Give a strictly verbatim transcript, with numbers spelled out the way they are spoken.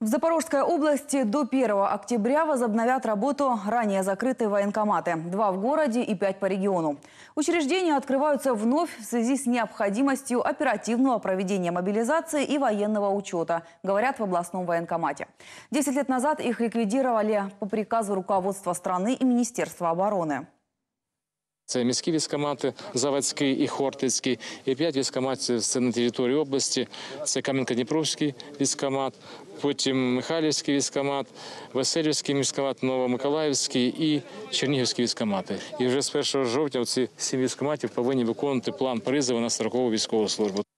В Запорожской области до первого октября возобновят работу ранее закрытые военкоматы. Два в городе и пять по региону. Учреждения открываются вновь в связи с необходимостью оперативного проведения мобилизации и военного учета, говорят в областном военкомате. Десять лет назад их ликвидировали по приказу руководства страны и Министерства обороны. Це міські військкомати, Заводський і Хортицький, і п'ять військкоматів це на території області. Це Кам'янка-Дніпровський військкомат, потім Михайлівський військкомат, Васильівський військкомат, Новомиколаївський і Чернігівський військкомати. І вже з першого жовтня ці сім військкоматів повинні виконувати план призову на строкову військову службу.